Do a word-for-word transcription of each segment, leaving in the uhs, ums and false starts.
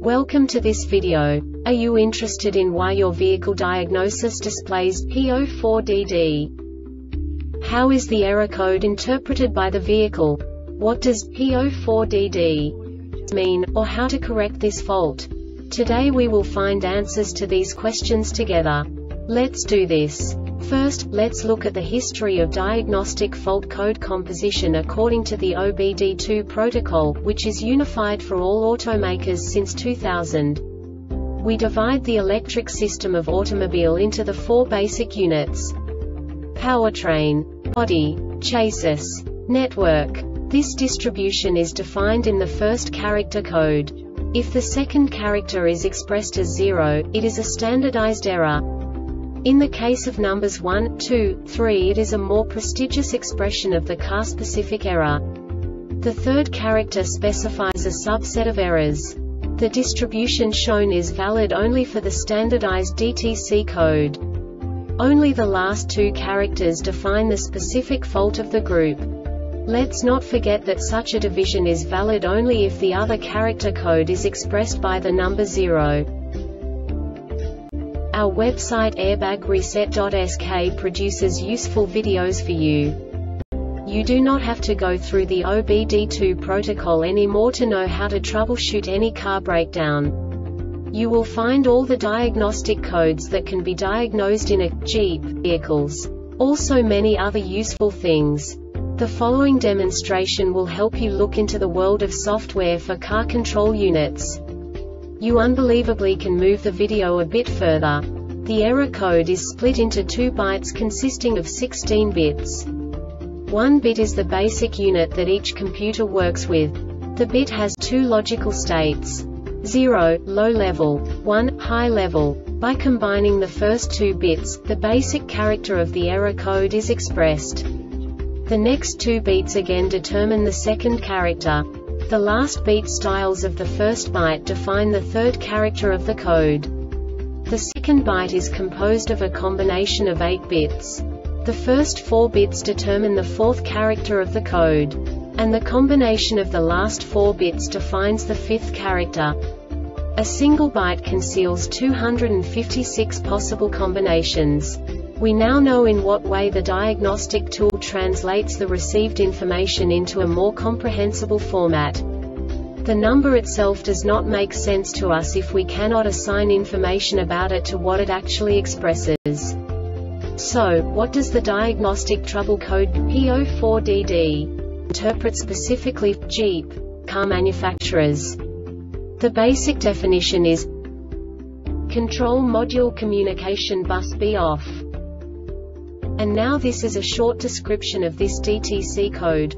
Welcome to this video. Are you interested in why your vehicle diagnosis displays P zero four D D? How is the error code interpreted by the vehicle? What does P zero four D D mean, or how to correct this fault? Today we will find answers to these questions together. Let's do this. First, let's look at the history of diagnostic fault code composition according to the O B D two protocol, which is unified for all automakers since two thousand. We divide the electric system of automobile into the four basic units: powertrain, body, chassis, network. This distribution is defined in the first character code. If the second character is expressed as zero, it is a standardized error. In the case of numbers one, two, three, it is a more prestigious expression of the car-specific error. The third character specifies a subset of errors. The distribution shown is valid only for the standardized D T C code. Only the last two characters define the specific fault of the group. Let's not forget that such a division is valid only if the other character code is expressed by the number zero. Our website airbag reset dot S K produces useful videos for you. You do not have to go through the O B D two protocol anymore to know how to troubleshoot any car breakdown. You will find all the diagnostic codes that can be diagnosed in a Jeep vehicles. Also many other useful things. The following demonstration will help you look into the world of software for car control units. You unbelievably can move the video a bit further. The error code is split into two bytes consisting of sixteen bits. One bit is the basic unit that each computer works with. The bit has two logical states: zero, low level, one, high level. By combining the first two bits, the basic character of the error code is expressed. The next two bits again determine the second character. The last beat styles of the first byte define the third character of the code. The second byte is composed of a combination of eight bits. The first four bits determine the fourth character of the code. And the combination of the last four bits defines the fifth character. A single byte conceals two hundred fifty-six possible combinations. We now know in what way the diagnostic tool translates the received information into a more comprehensible format. The number itself does not make sense to us if we cannot assign information about it to what it actually expresses. So, what does the diagnostic trouble code P zero four D D interpret specifically for Jeep car manufacturers? The basic definition is: control module communication bus be off. And now this is a short description of this D T C code.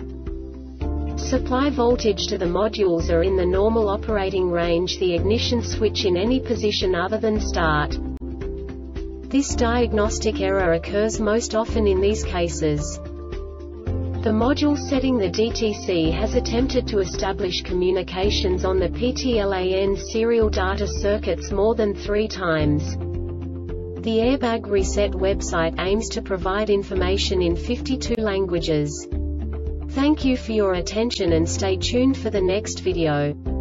Supply voltage to the modules are in the normal operating range. The ignition switch in any position other than start. This diagnostic error occurs most often in these cases. The module setting the D T C has attempted to establish communications on the P T LAN serial data circuits more than three times. The Airbag Reset website aims to provide information in fifty-two languages. Thank you for your attention and stay tuned for the next video.